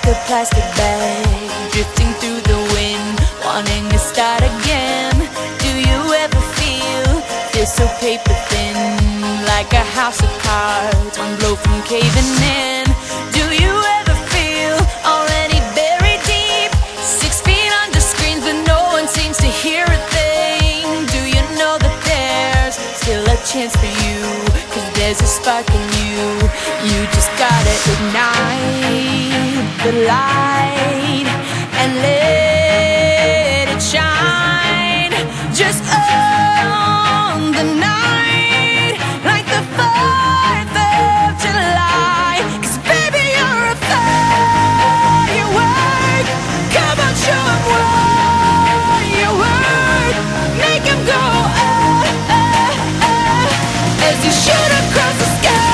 a plastic bag drifting through the wind, wanting to start again. Do you ever feel so paper thin, like a house of cards, one blow from caving in? Do you ever feel already buried deep, 6 feet under screens, but no one seems to hear a thing? Do you know that there's still a chance for you, 'cause there's a spark in you? You just gotta ignite the light and let it shine. Just own the night like the 4th of July. 'Cause baby, you're a firework. Come on, show 'em what you work. Make 'em go oh, oh, oh, as you shoot across the sky.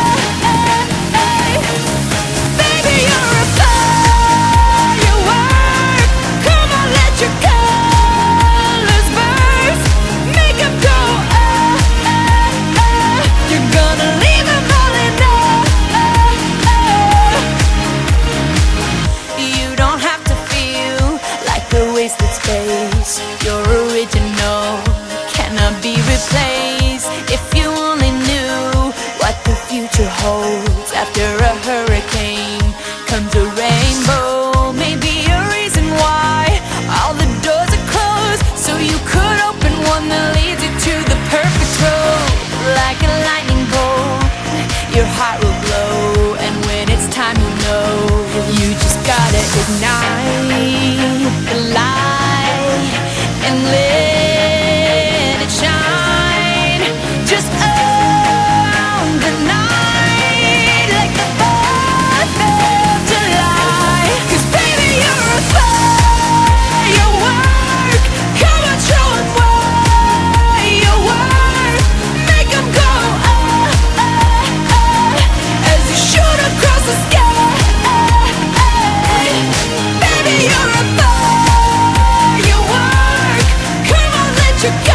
Baby, you're a firework. Come on, let your colors burst. Make 'em go oh, oh, oh. You're gonna leave 'em all in oh, oh. You don't have to feel like a wasted space. You're original, cannot be replaced. If you only knew what the future holds. After a hurricane comes a rainbow. Maybe a reason why all the doors are closed, so you could open one that leads you to the perfect road. Like a lightning bolt, your heart will glow, and when it's time, you know you just gotta ignite the light and let it shine. Just own the night like the 4th of July. 'Cause baby, you're a firework. Come on, show 'em what you work. Make 'em go oh, oh, oh, as you shoot across the sky. Baby, you're a firework. Come on, let your